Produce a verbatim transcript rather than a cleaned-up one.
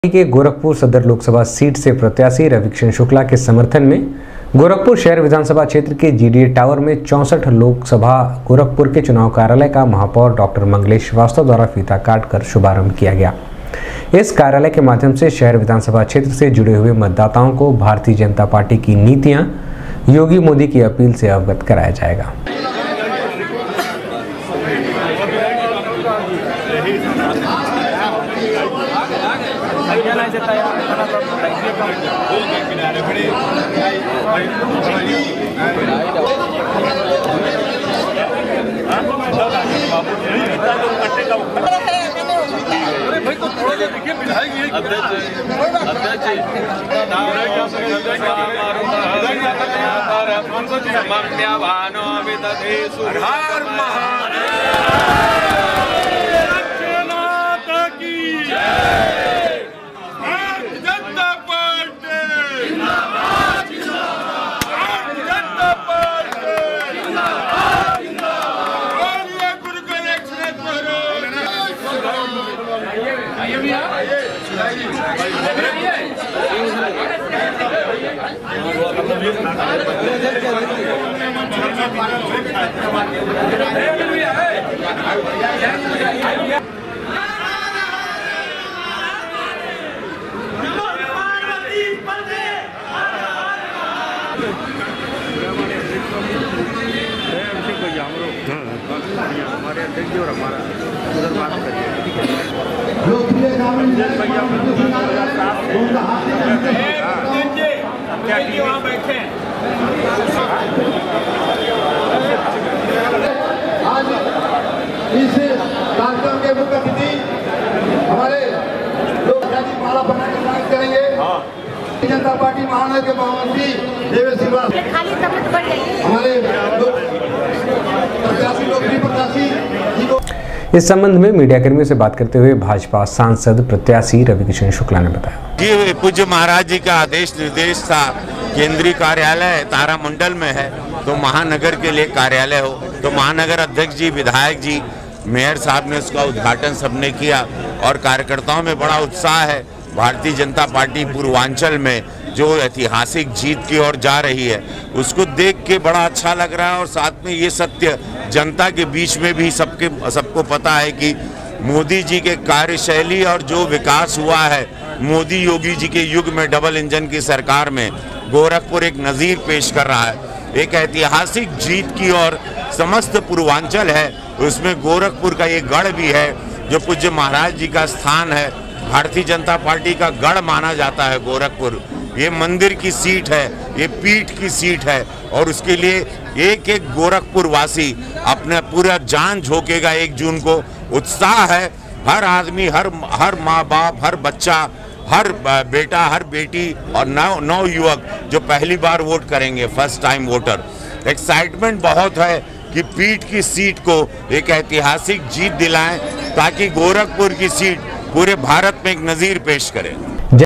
के गोरखपुर सदर लोकसभा सीट से प्रत्याशी रविकिशन शुक्ला के समर्थन में गोरखपुर शहर विधानसभा क्षेत्र के जीडीए टावर में चौसठ लोकसभा गोरखपुर के चुनाव कार्यालय का महापौर डॉक्टर मंगलेश श्रीवास्तव द्वारा फीता काटकर शुभारंभ किया गया। इस कार्यालय के माध्यम से शहर विधानसभा क्षेत्र से जुड़े हुए मतदाताओं को भारतीय जनता पार्टी की नीतियां, योगी मोदी की अपील से अवगत कराया जाएगा। हमारे अध्यक्ष जी और हमारा उधर बात करिए। वहाँ बैठे आज इस कार्यक्रम के मुख्य अतिथि हमारे लोग माला बना के स्वागत करेंगे। जनता पार्टी महानगर के महामंत्री देवेश श्रीवास्तव, हमारे प्रत्याशी लोकप्रिय प्रत्याशी जी को इस संबंध में मीडियाकर्मियों से बात करते हुए भाजपा सांसद प्रत्याशी रविकिशन शुक्ला ने बताया। जी, पूज्य महाराज जी का आदेश निर्देश था, केंद्रीय कार्यालय तारामंडल में है तो महानगर के लिए कार्यालय हो, तो महानगर अध्यक्ष जी, विधायक जी, मेयर साहब ने उसका उद्घाटन सबने किया और कार्यकर्ताओं में बड़ा उत्साह है। भारतीय जनता पार्टी पूर्वांचल में जो ऐतिहासिक जीत की ओर जा रही है उसको देख के बड़ा अच्छा लग रहा है और साथ में ये सत्य जनता के बीच में भी सबके सबको पता है कि मोदी जी के कार्यशैली और जो विकास हुआ है मोदी योगी जी के युग में डबल इंजन की सरकार में गोरखपुर एक नज़ीर पेश कर रहा है। एक ऐतिहासिक जीत की ओर समस्त पूर्वांचल है, उसमें गोरखपुर का ये गढ़ भी है जो पूज्य महाराज जी का स्थान है। भारतीय जनता पार्टी का गढ़ माना जाता है गोरखपुर। ये मंदिर की सीट है, ये पीठ की सीट है और उसके लिए एक एक गोरखपुर वासी अपने पूरा जान झोंकेगा। एक जून को उत्साह है, हर आदमी, हर हर माँ बाप, हर बच्चा, हर बेटा, हर बेटी और नौ नौ युवक जो पहली बार वोट करेंगे, फर्स्ट टाइम वोटर। एक्साइटमेंट बहुत है कि पीठ की सीट को एक ऐतिहासिक जीत दिलाएं ताकि गोरखपुर की सीट पूरे भारत में एक नज़ीर पेश करे।